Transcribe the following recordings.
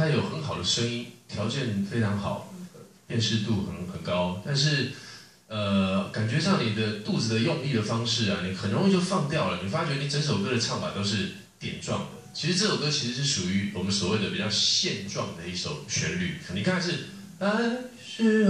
他有很好的声音，条件非常好，辨识度很高，但是感觉上你的肚子的用力的方式啊，你很容易就放掉了。你发觉你整首歌的唱法都是点状的。其实这首歌其实是属于我们所谓的比较线状的一首旋律。你看是爱是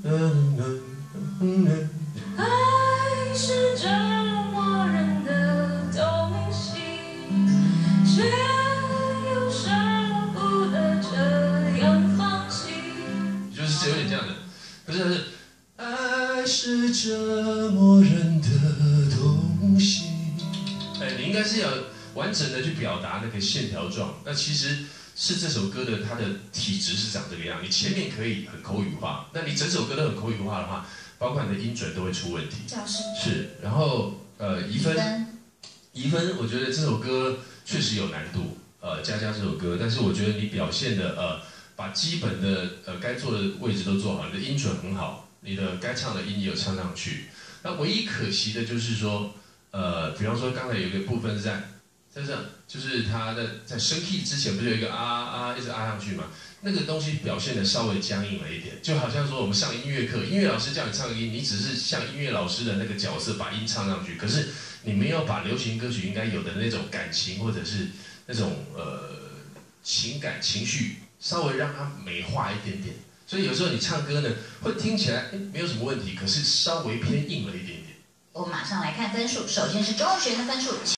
爱是折磨人的东西，却又舍不得这样放弃。 就是有点这样的，可是它是爱是折磨人的东西。你应该是要完整的去表达那个线条状。那其实是这首歌的它的体质是长这个样。你前面可以很口语化，那你整首歌都很口语化的话，包括你的音准都会出问题。是，然后移分，我觉得这首歌确实有难度。佳佳这首歌，但是我觉得你表现的把基本的该做的位置都做好，你的音准很好，你的该唱的音也有唱上去。那唯一可惜的就是说，比方说刚才有一个部分是在这样，就是他在升 key 之前不是有一个一直上去嘛？那个东西表现的稍微僵硬了一点，就好像说我们上音乐课，音乐老师叫你唱音，你只是像音乐老师的那个角色把音唱上去，可是你没有把流行歌曲应该有的那种感情或者是那种情感情绪稍微让它美化一点点。所以有时候你唱歌呢，会听起来没有什么问题，可是稍微偏硬了一点点。 我们马上来看分数，首先是钟若瑄的分数。